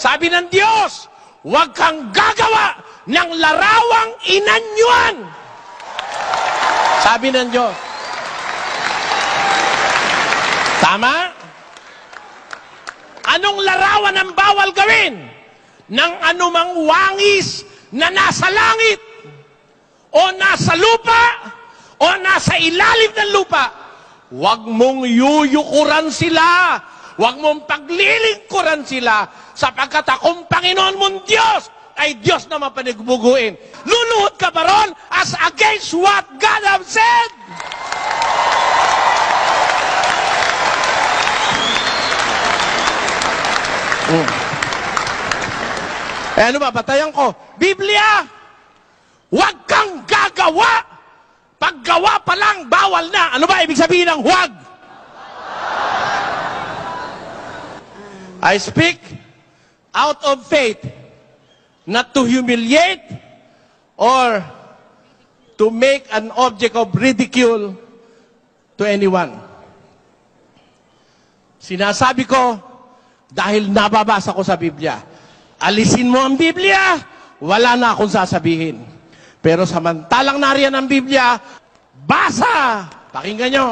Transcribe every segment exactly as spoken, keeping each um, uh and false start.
Sabi ng Diyos, huwag kang gagawa ng larawang inanyuan. Sabi ng Diyos. Tama? Anong larawan ang bawal gawin? Ng anumang wangis na nasa langit, o nasa lupa, o nasa ilalim ng lupa. Huwag mong yuyukuran sila. Huwag mong paglilingkuran sila, sapagkat akong Panginoon mong Diyos ay Diyos na mapanigbuguin. Luluhod ka ba ron as against what God has said? Mm. Eh ano ba, batayan ko? Biblia! Huwag kang gagawa! Paggawa pa lang, bawal na. Ano ba ibig sabihin ng huwag? I speak out of faith, not to humiliate or to make an object of ridicule to anyone. Sinasabi ko dahil nababasa ko sa Biblia. Alisin mo ang Biblia, wala na akong sasabihin. Pero samantalang nariyan ang Biblia, basa! Pakinggan nyo.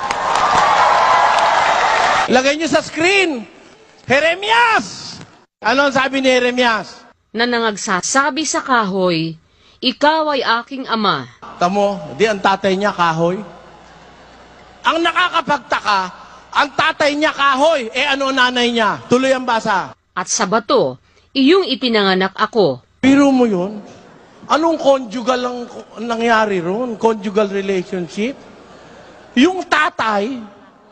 Ilagay nyo sa screen. Jeremias! Ano ang sabi ni Jeremias? Na nangagsasabi sa kahoy, ikaw ay aking ama. Tamo, di ang tatay niya kahoy. Ang nakakapagtaka, ang tatay niya kahoy, eh ano nanay niya? Tuloy ang basa. At sa bato, iyong ipinanganak ako. Biro mo yun? Anong conjugal ang nangyari ron? Conjugal relationship? Yung tatay,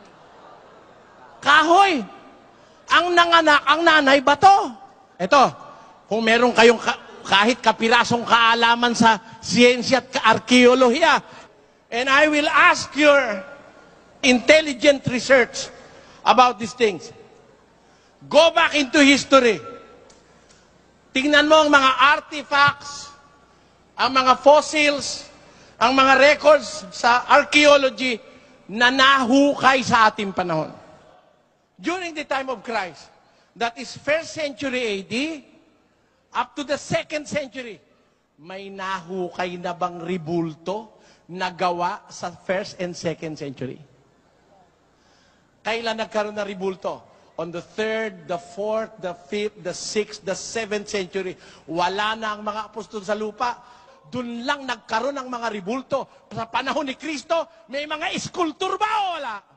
kahoy. Ang nanganak, ang nanay, bato. Ito, kung meron kayong ka, kahit kapirasong kaalaman sa siyensya at arkeolohiya, and I will ask your intelligent research about these things. Go back into history. Tingnan mo ang mga artifacts, ang mga fossils, ang mga records sa archaeology na nahukay sa ating panahon. During the time of Christ, that is first century A D, up to the second century, may nahukay na bang ribulto na gawa sa first and second century? Kailan nagkaroon na ribulto? On the third, the fourth, the fifth, the sixth, the seventh century. Wala na ang mga apostol sa lupa. Doon lang nagkaroon ng mga ribulto. Sa panahon ni Kristo, may mga iskultur ba o wala?